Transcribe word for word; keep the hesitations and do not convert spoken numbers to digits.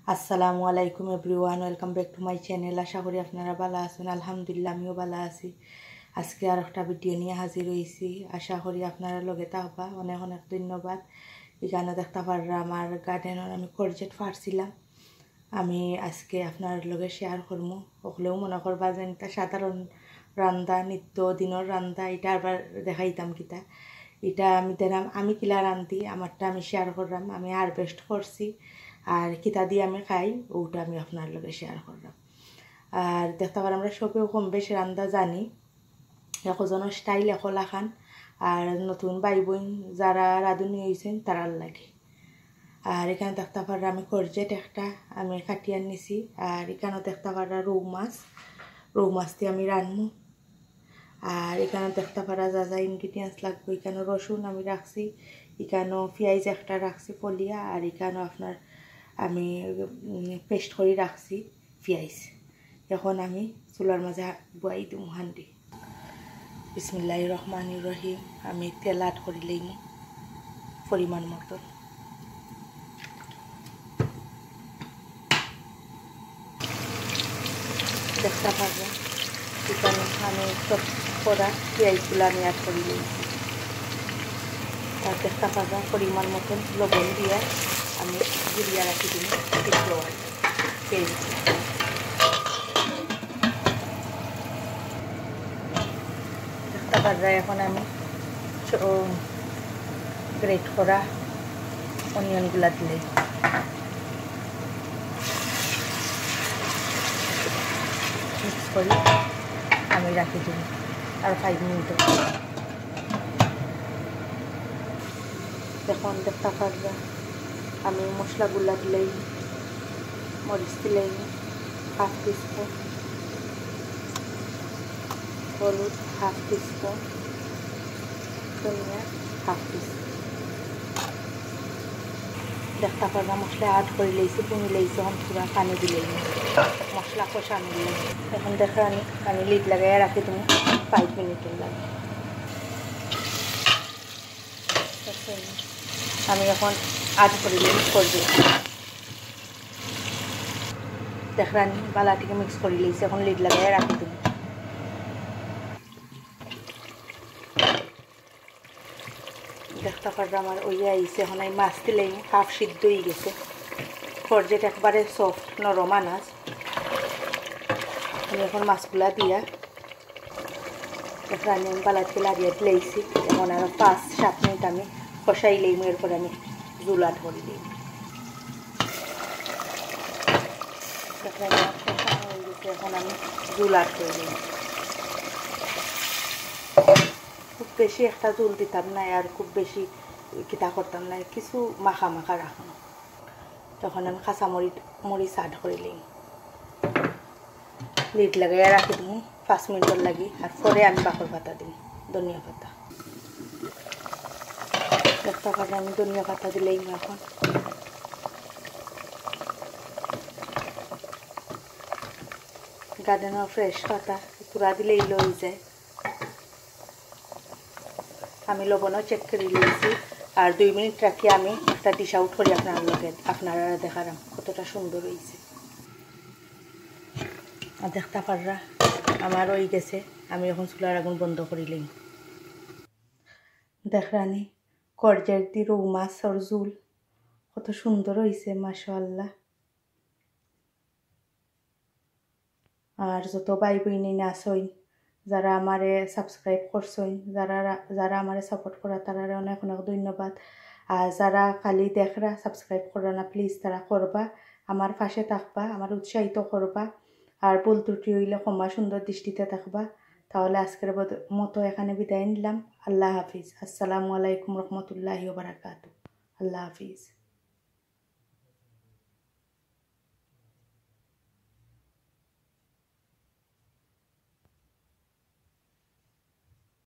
আসসালামু আলাইকুম everyone, welcome back to my channel. আশা করি আপনারা ভালো আছেন। আলহামদুলিল্লাহ আমিও ভালো আছি। আজকে আর একটা ভিডিও নিয়ে হাজির হয়েছি। আশা করি আপনারা লগে থাকবা। অনেক অনেক ধন্যবাদ। এখানে দেখতে পাররা আমার গার্ডেনের আমি করজেট ফাড়ছিলাম। আমি আজকে আপনার লগে শেয়ার করবো। ওগুলোও মনে করবা যে এটা সাধারণ রান্দা, নিত্য দিনের রান্দা, এটা আবার দেখাইতাম কিতা। এটা আমি দিলাম আমি কিলা রান্ধি, আমারটা আমি শেয়ার করলাম। আমি হারভেস্ট করছি আর কিতা দিয়ে আমি খাই, ওটা আমি আপনার লগে শেয়ার করলাম। আর দেখতে পার আমরা সবেও কম বেশি রান্দা জানি, একজনের স্টাইল একলা খান। আর নতুন ভাই বোন যারা রাঁধুনি হয়েছেন তারার লাগে। আর এখানে দেখতে পারা আমি করজেট একটা আমি কাটিয়ে নিছি। আর এখানেও দেখতে পারা রৌ মাছ, রৌ মাছ দিয়ে আমি রান্নু। আর এখানে দেখতে পারা যা যা ইনগ্রিডিয়েন্টস লাগবে, এখানে রসুন আমি রাখছি, এখানেও পেঁয়াজ একটা রাখছি ফলিয়া, আর এখানেও আপনার আমি পেস্ট করে রাখছি পেঁয়াজ। এখন আমি চুলার মাঝে বয়াই দিম হান্ডি। বিসমিল্লাহির রহমানির রহিম। আমি তেল আট করে লইম পরিমাণ মতো। দেখতে পারবেন এখানে আমি সব করা পেঁয়াজগুলো আমি অ্যাড করে দিয়েছি। আর দেখতে পারবেন পরিমাণ মতন লবণ দিয়ে আমি গুলিয়ে রাখি দিই একটু আর পেঁয়াজ। দেখতে পারবেন এখন আমি গ্রেট করা অনিয়নগুলা দিলে মিক্স করি আমি রাখি দিই আর ফাইভ মিনিট। দেখুন দেখতে পারবেন আমি মশলাগুলা দিলেই মরিচ দিলেই হাফ টিস্পুন, হলুদ হাফ টিস্পুন, ধনিয়া হাফ টিস্পুন। দেখতে পারবেন মশলা আট করে লইছি, পুনি লইছি, এখন পুরা পানি দিলেই মশলা কষানো দিলে। এখন দেখা আমি আমি লিড লাগাই রাখি তুমি ফাইভ মিনিটের লাগে। আমি এখন আট করে মিক্স করবো। দেখলাম বালাটিকে মিক্স করে লইছি, এখন লিড লাগাই রাখি তুমি। দেখতে পারবে আমার ওই আইসে, এখন আমি মাছ দিলেই হাফ সিদ্ধ হয়ে গেছে। করজেট একবারে সফট নরম আনাজ। আমি এখন মাছগুলা দিয়া দেখলাম আমি বালাটিকে লাগিয়ে দিলেইছি। এখন আরও পাঁচ সাত মিনিট আমি কষাইলেই এরপরে আমি জুল আট করে দিই। দেখলাম কষানো হয়ে গেছে, এখন আমি জুল আট করে দিই। খুব বেশি একটা জুল দিতাম না আর খুব বেশি কিতা করতাম না, কিছু মাখা মাখা রাখুন। তখন আমি কাঁচা মরিচ মরিচ আড করে নিই, লিড লাগাই রাখি দিই পাঁচ মিনিটের লাগি। আর পরে আমি বাকর পাতা দিই, ধনিয়া পাতা। দেখতে পাতা আমি ধনিয়া পাতা দিলেই এখন গার্ডেনের ফ্রেশ পাতা পুরা দিলেই লই যায়। আমি লবণও চেক করে নিয়েছি। আর দুই মিনিট রাখি আমি একটা ডিশ আউট করি আপনার লোকে, আপনারা দেখালাম কতটা সুন্দর হয়েছে। আর দেখতে পাররা আমার হয়ে গেছে। আমি এখন চুলার আগুন বন্ধ করিলাম। দেখরানি করজেট দি রৌ মাছর ঝুল কত সুন্দর হয়েছে মাশাআল্লাহ। আর যত ভাই বইনি আসই যারা আমারে সাবস্ক্রাইব করছেন, যারা যারা আমারে সাপোর্ট করা তারা অনেক অনেক ধন্যবাদ। আর যারা খালি দেখরা সাবস্ক্রাইব করে না, প্লিজ তারা করবা, আমার পাশে থাকবা, আমার উৎসাহিত করবা। আর ভুল ত্রুটি হইলে ক্ষমা সুন্দর দৃষ্টিতে থাকবা। তাহলে আজকের মতো এখানে বিদায় নিলাম। আল্লাহ হাফিজ। আসসালামু আলাইকুম রহমতুল্লাহি ওয়া বারাকাতুহু। আল্লাহ হাফিজ।